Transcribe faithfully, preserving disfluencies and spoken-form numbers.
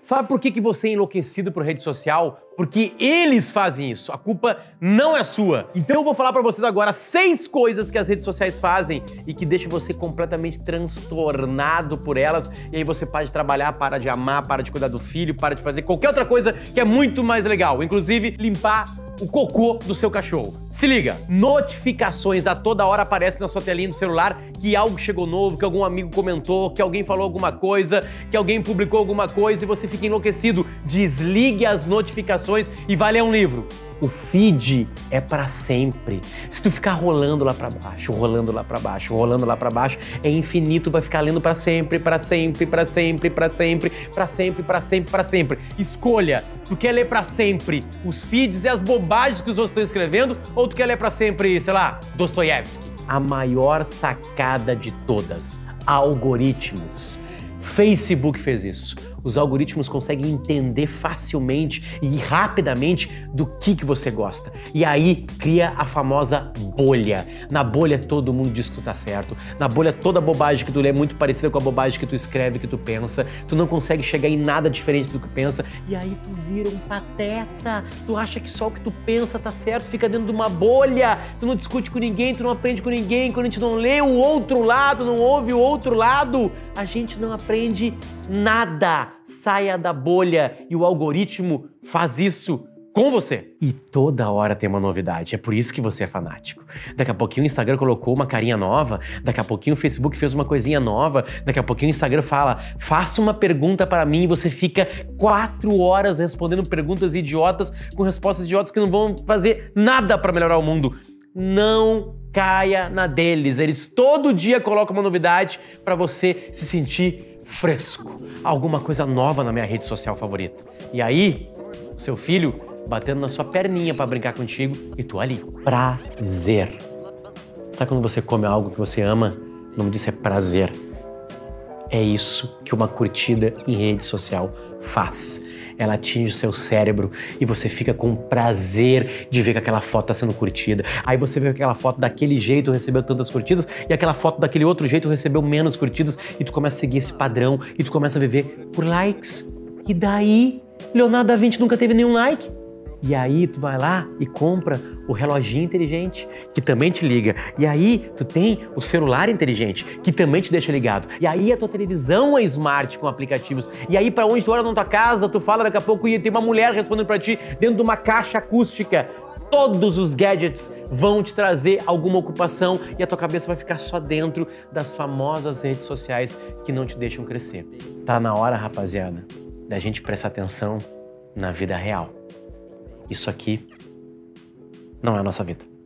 Sabe por que que você é enlouquecido por rede social? Porque eles fazem isso. A culpa não é sua. Então eu vou falar pra vocês agora seis coisas que as redes sociais fazem e que deixam você completamente transtornado por elas. E aí você para de trabalhar, para de amar, para de cuidar do filho, para de fazer qualquer outra coisa que é muito mais legal. Inclusive, limpar o cocô do seu cachorro. Se liga, notificações a toda hora aparecem na sua telinha do celular que algo chegou novo, que algum amigo comentou, que alguém falou alguma coisa, que alguém publicou alguma coisa e você fica enlouquecido. Desligue as notificações e vai ler um livro. O feed é pra sempre. Se tu ficar rolando lá pra baixo, rolando lá pra baixo, rolando lá pra baixo, é infinito, vai ficar lendo pra sempre, pra sempre, pra sempre, pra sempre, pra sempre, pra sempre, pra sempre. Escolha, tu quer ler pra sempre os feeds e as bobagens que os outros estão escrevendo ou tu quer ler pra sempre, sei lá, Dostoiévski? A maior sacada de todas, algoritmos. Facebook fez isso. Os algoritmos conseguem entender facilmente e rapidamente do que, que você gosta. E aí cria a famosa bolha. Na bolha todo mundo diz que tu tá certo. Na bolha toda a bobagem que tu lê é muito parecida com a bobagem que tu escreve, que tu pensa. Tu não consegue chegar em nada diferente do que pensa. E aí tu vira um pateta. Tu acha que só o que tu pensa tá certo, fica dentro de uma bolha. Tu não discute com ninguém, tu não aprende com ninguém. Quando a gente não lê o outro lado, não ouve o outro lado, a gente não aprende nada. Saia da bolha e o algoritmo faz isso com você. E toda hora tem uma novidade, é por isso que você é fanático. Daqui a pouquinho o Instagram colocou uma carinha nova, daqui a pouquinho o Facebook fez uma coisinha nova, daqui a pouquinho o Instagram fala, faça uma pergunta para mim e você fica quatro horas respondendo perguntas idiotas com respostas idiotas que não vão fazer nada para melhorar o mundo. Não caia na deles, eles todo dia colocam uma novidade para você se sentir fresco, alguma coisa nova na minha rede social favorita. E aí, o seu filho batendo na sua perninha pra brincar contigo e tu ali. Prazer. Sabe quando você come algo que você ama? O nome disso é prazer. É isso que uma curtida em rede social faz. Ela atinge o seu cérebro e você fica com prazer de ver que aquela foto está sendo curtida. Aí você vê que aquela foto daquele jeito recebeu tantas curtidas e aquela foto daquele outro jeito recebeu menos curtidas e tu começa a seguir esse padrão e tu começa a viver por likes. E daí, Leonardo da Vinci nunca teve nenhum like. E aí tu vai lá e compra o reloginho inteligente, que também te liga. E aí tu tem o celular inteligente, que também te deixa ligado. E aí a tua televisão é smart com aplicativos. E aí pra onde tu olha na tua casa, tu fala daqui a pouco e tem uma mulher respondendo pra ti dentro de uma caixa acústica. Todos os gadgets vão te trazer alguma ocupação e a tua cabeça vai ficar só dentro das famosas redes sociais que não te deixam crescer. Tá na hora, rapaziada, da gente prestar atenção na vida real. Isso aqui não é a nossa vida.